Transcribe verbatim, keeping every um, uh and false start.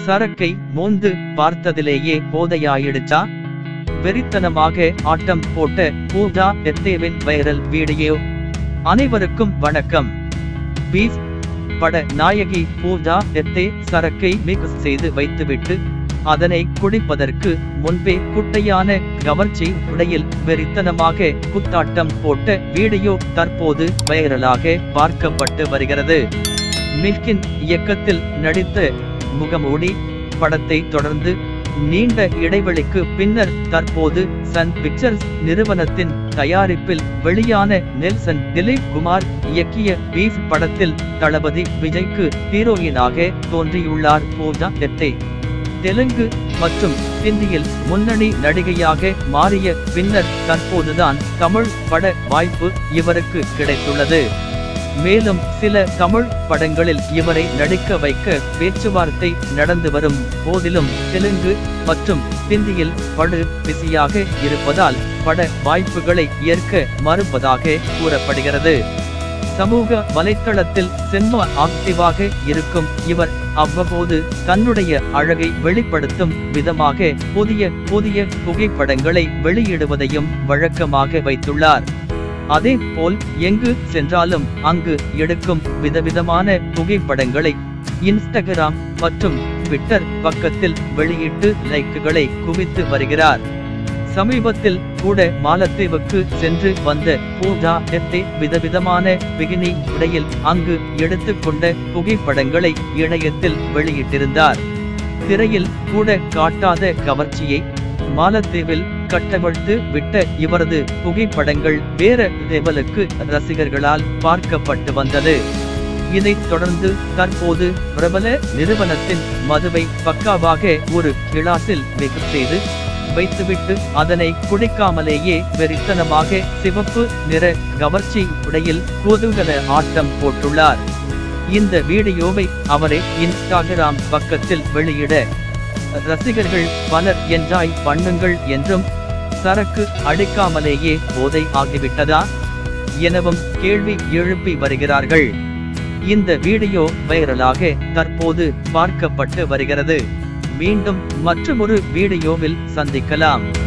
சரக்கை மோந்து பார்த்ததிலேயே போதையாயிடுச்சா? வெறித்தனமாக ஆட்டம் போட்ட பூஜா ஹெக்டேவின் வைரல் வீடியோ. அனைவருக்கும் வணக்கம். பீஃப் பட நாயகி பூஜா ஹெக்டே சரக்கை மிக்ஸ் செய்து வைத்துவிட்டு அதனை குடிப்பதற்கு முன்பே குட்டையான கவர்ச்சி உடையில் வெறித்தனமாக குத்தாட்டம் போட்ட வீடியோ தற்போது வைரலாக பார்க்கப்பட்டு வருகிறது. மில்கின் இயக்கத்தில் நடித்த முகமூடி படத்தை தொடர்ந்து நீண்ட இடைவெளிக்கு பின்னர் தற்போது சன் பிக்சர்ஸ் நிறுவனத்தின் தயாரிப்பில் வெளியான நெல்சன் திலீப் குமார் இயக்கிய பீஃப் படத்தில் தளபதி விஜய்க்கு ஹீரோயினாக தோன்றியுள்ளார் பூஜா ஹெக்டே. தெலுங்கு மற்றும் ஹிந்தியில் முன்னணி நடிகையாக மாறிய பின்னர் தற்போதுதான் தமிழ் பட வாய்ப்பு இவருக்கு கிடைத்துள்ளது. மேலும் சில தமிழ் படங்களில் இவரை நடிக்க வைக்க பேச்சுவார்த்தை நடந்து வரும் போதிலும் தெலுங்கு மற்றும் ஹிந்தியில் படு பிஸியாக இருப்பதால் பட வாய்ப்புகளை ஏற்க மறுப்பதாக கூறப்படுகிறது. சமூக வலைத்தளத்தில் செம்ம ஆக்டிவாக இருக்கும் இவர் அவ்வப்போது தன்னுடைய அழகை வெளிப்படுத்தும் விதமாக புதிய புதிய புகைப்படங்களை வெளியிடுவதையும் வழக்கமாக வைத்துள்ளார். அதே போல் எங்கு சென்றாலும் அங்கு எடுக்கும் விதவிதமான புகைப்படங்களை இன்ஸ்டாகிராம் மற்றும் ட்விட்டர் பக்கத்தில் வெளியிட்டு லைக்குகளை குவித்து வருகிறார். சமீபத்தில் கூட மாலத்தீவுக்கு சென்று வந்த பூஜா ஹெக்டே விதவிதமான பிகினி உடையில் அங்கு எடுத்துக்கொண்ட புகைப்படங்களை இணையத்தில் வெளியிட்டிருந்தார். திரையில் கூட காட்டாத கவர்ச்சியை மாலத்தீவில் கட்டவிழ்த்து விட்ட இவரது புகைப்படங்கள் வேற லெவலுக்கு ரசிகர்களால் பார்க்கப்பட்டு வந்தது. இதைத் தொடர்ந்து தற்போது பிரபல நிறுவனத்தின் மதுவை பக்காவாக ஒரு கிளாஸில் மிக்ஸ் செய்து வைத்துவிட்டு அதனை குடிக்காமலேயே வெறித்தனமாக சிவப்பு நிற கவர்ச்சி உடையில் குதூகல ஆட்டம் போட்டுள்ளார். இந்த வீடியோவை அவரே இன்ஸ்டாகிராம் பக்கத்தில் வெளியிட ரசிகர்கள் பலர் என்ஜாய் பண்ணுங்கள் என்றும் சரக்கு அடிக்காமலேயே போதை ஆகிவிட்டதா எனவும் கேள்வி எழுப்பி வருகிறார்கள். இந்த வீடியோ வைரலாக தற்போது பார்க்கப்பட்டு வருகிறது. மீண்டும் மற்றொரு வீடியோவில் சந்திக்கலாம்.